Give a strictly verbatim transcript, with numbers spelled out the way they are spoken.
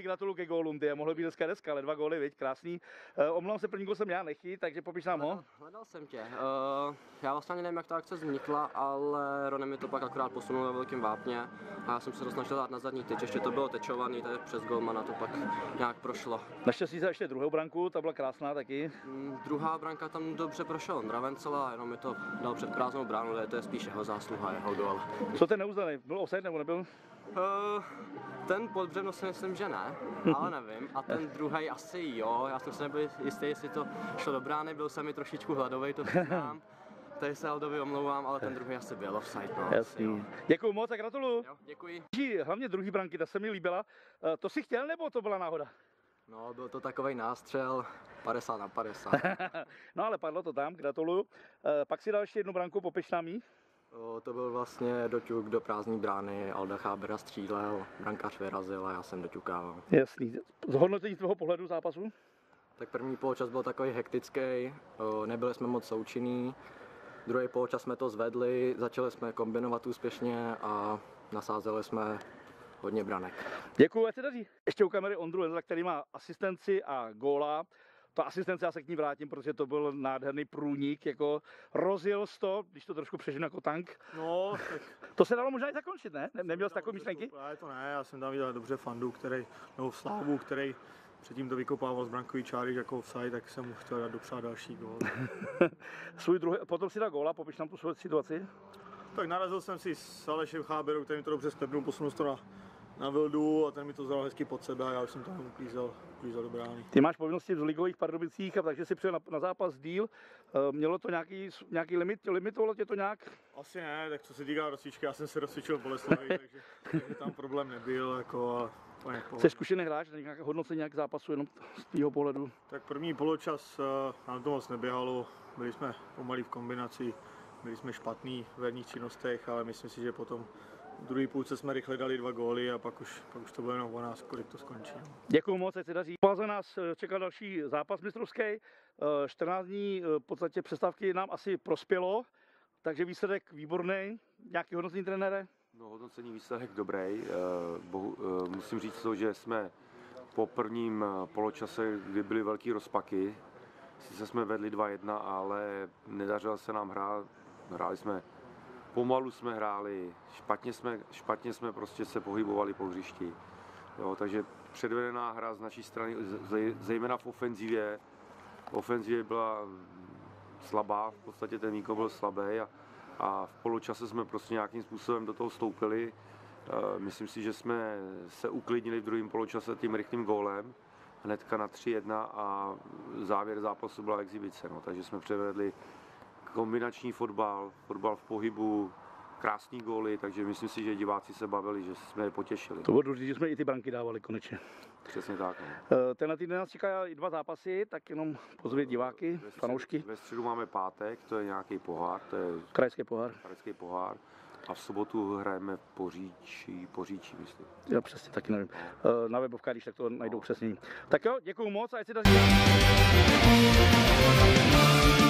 gratuluju ke gólům, ty mohly být dneska deska, ale dva góly, viď, krásný. Uh, omlouvám se, první gól jsem já nechyt, takže popiš nám ho. Hledal jsem tě. Uh, já vlastně ani nevím, jak ta akce vznikla, ale Ronem mi to pak akorát posunul ve velkém vápně a já jsem se to snažil dát na zadní tyč, ještě to bylo tečovaný, takže přes golmana to pak nějak prošlo. Naštěstí se ještě druhou branku, ta byla krásná taky. Mm, druhá branka tam dobře prošel Ondra Vencl a jenom mi to dal před prázdnou bránu, ale to je spíš jeho zásluha, jeho gól. Co ten neuznaný? Byl offside nebo nebyl? Uh, ten pod břevno si myslím, že ne, ale nevím. A ten druhý asi jo, já jsem se nebyl jistý, jestli to šlo do brány, byl jsem mi trošičku hladový, to znám. Tady se Aldovi omlouvám, ale ten druhý asi byl offside. No, jasný. Děkuju moc a gratuluju. Jo, děkuji. Hlavně druhý branky, ta se mi líbila. Uh, to si chtěl nebo to byla náhoda? No, byl to takový nástřel padesát na padesát. No ale padlo to tam, gratuluju. Uh, pak si dal ještě jednu branku, popiš nám jí. O, to byl vlastně doťuk do prázdné brány, Alda Chábera střílel, brankář vyrazil a já jsem doťukával. Jasný. Zhodnocení z tvého pohledu zápasu? Tak první poločas byl takový hektický, o, nebyli jsme moc součinní. Druhý poločas jsme to zvedli, začali jsme kombinovat úspěšně a nasázeli jsme hodně branek. Děkuju, ať se daří. Ještě u kamery Ondru Vencla, který má asistenci a góla. Ta asistence, já se k ní vrátím, protože to byl nádherný průnik, jako rozjel jsi to, když to trošku přeženu jako tank. No, tak... To se dalo možná i zakončit, ne? Neměl jsi takový myšlenky? Ne, to ne, já jsem tam viděl dobře Fandu, který, nebo Slávu, který předtím to vykopával z brankový čáry jako offside, tak jsem mu chtěl dát dopřát další gól. Svůj druhý, potom si dal góla, popiš nám tu svou situaci. Tak narazil jsem si s Alešem Cháberou, který mi to dobře sklepnul, posunul to na, na Vildu a ten mi to vzal hezky pod sebe a já už jsem tam uklízel, uklízel do brány. Ty máš povinnosti v ligových Pardubicích, a takže si přijel na, na zápas díl. Mělo to nějaký, nějaký limit, limitovalo tě to nějak? Asi ne, tak co se týká rozcvičky, já jsem se rozcvičil v Boleslavi, takže, takže tam problém nebyl. Jako, a jsi zkušený hráč, nějaké hodnocení nějak zápasu jenom z tvýho pohledu? Tak první poločas uh, nám to moc neběhalo, byli jsme pomalí v kombinaci, byli jsme špatní v herních činnostech, ale myslím si, že potom v druhé půlce jsme rychle dali dva góly a pak už, pak už to bylo jenom o nás, kolik to skončí. Děkuju moc, ať se daří. Bláze nás čekal další zápas mistrovský. čtrnáct dní v podstatě přestávky nám asi prospělo, takže výsledek výborný. Nějaký hodnocení, trenére? No, hodnocení výsledek dobrý. Bohu, musím říct to, že jsme po prvním poločase, kdy byly velký rozpaky, sice jsme vedli dva jedna, ale nedařilo se nám hrát. Hráli jsme Pomalu jsme hráli, špatně jsme, špatně jsme prostě se pohybovali po hřišti. Jo, takže předvedená hra z naší strany, zejména v ofenzivě. V ofenzivě byla slabá, v podstatě ten výkon byl slabý a, a v poločase jsme prostě nějakým způsobem do toho vstoupili. Myslím si, že jsme se uklidnili v druhém poločase tím rychlým gólem, hnedka na tři jedna a závěr zápasu byla exibice. No, takže jsme předvedli kombinační fotbal, fotbal v pohybu, krásný góly, takže myslím si, že diváci se bavili, že jsme je potěšili. To bylo důležité, že jsme i ty branky dávali konečně. Přesně tak. No. Tenhle týden nás čeká i dva zápasy, tak jenom pozvět diváky, ve fanoušky. Ve středu máme pátek, to je nějaký pohár, to je krajský pohár. Krajský pohár. A v sobotu hrajeme Poříčí, Poříčí, myslím. Já přesně taky nevím. Na webovkách, když tak to najdou přesně. Tak jo, děkuju moc a ať si daří.